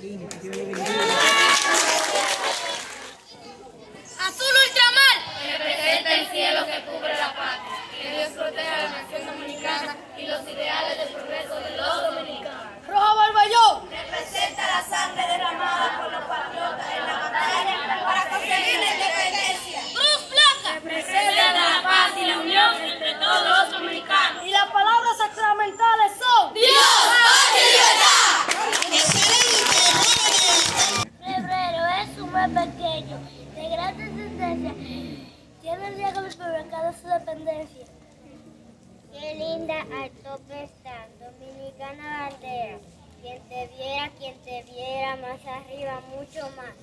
Azul ultramar, que representa el cielo que cubre la patria. Que Dios proteja a la nación dominicana y los ideales de progreso de los dominicanos. Rojo Barballón, Representa la sangre derramada por los patriotas en la batalla para conseguir la independencia. Cruz Blanca, representa la paz y la unión entre todos los dominicanos. y las palabras sacramentales son Dios, paz y libertad. Febrero es un mes pequeño, de gran trascendencia. Tiene el día que los mercados su dependencia. Qué linda al tope está, dominicana bandera. Quien te viera más arriba, mucho más.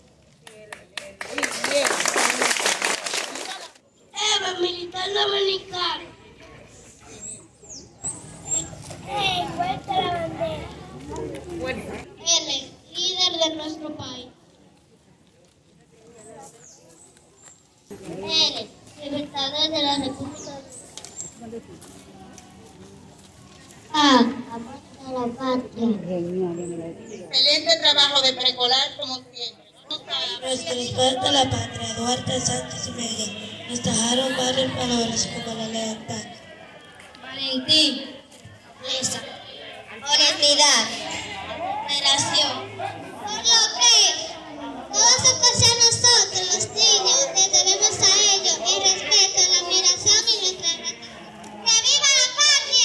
Eva, militar dominicano. Vuelta la bandera. L, líder de nuestro país. L, libertador de la República. A, amante de la patria. Excelente trabajo de precolar como siempre. Nuestro esfuerzo de la patria, Duarte Sánchez y Miguel, nos dejaron varios valores como la lealtad, Valentín, esa, honestidad, operación. Por lo que todo se pasa a nosotros, los niños, le debemos a ellos el respeto, la admiración y nuestra gratitud. ¡Que viva la patria!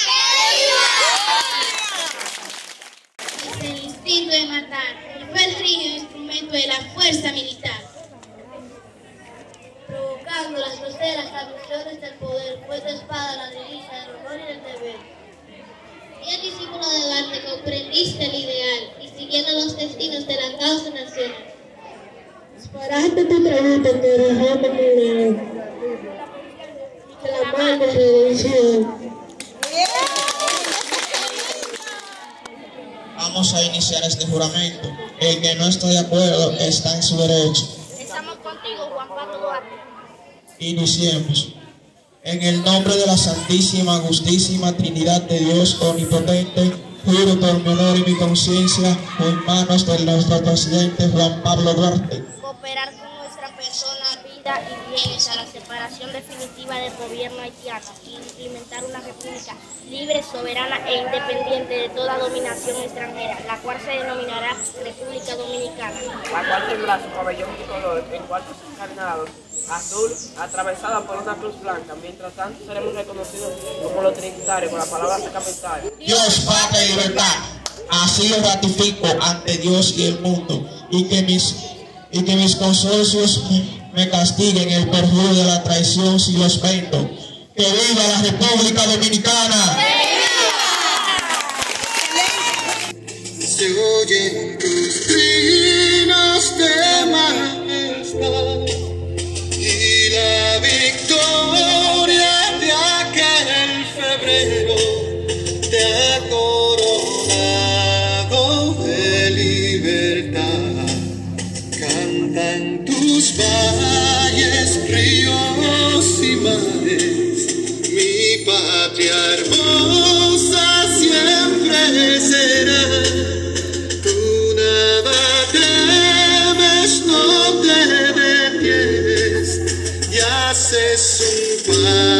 Es el instinto de matar, fue el rígido instrumento de la fuerza militar. Provocando las groseras alusiones del poder, fue tu espada la divisa del honor y del deber. Bien discípulo del arte, comprendiste el ideal y siguiendo los destinos de la causa nacional. disparaste tu trabajo que dejamos morir, clamando redención. Vamos a iniciar este juramento. El que no está de acuerdo está en su derecho. Estamos contigo, Juan Pablo Duarte. Iniciemos. En el nombre de la Santísima, Justísima Trinidad de Dios Omnipotente, juro por mi honor y mi conciencia, en manos de nuestro presidente Juan Pablo Duarte, Cooperar con nuestra persona, vida y bienes a la separación definitiva del gobierno haitiano y implementar una república libre, soberana e independiente de toda dominación extranjera, la cual se denominará República Dominicana. La cual tendrá su pabellón tricolor en cuartos encarnados, azul, atravesada por una cruz blanca. Mientras tanto seremos reconocidos como los trinitarios con la palabra sacramental. Dios, patria y libertad. Así lo ratifico ante Dios y el mundo, y que mis consorcios me castiguen el perjurio de la traición si los vendo. ¡Que viva la República Dominicana! Se oyen tus trinos de majestad y la victoria de aquel febrero te ha coronado de libertad. Cantan tus valles, ríos y mares, mi patria hermosa siempre será. Tú nada temes, no te detienes, y haces un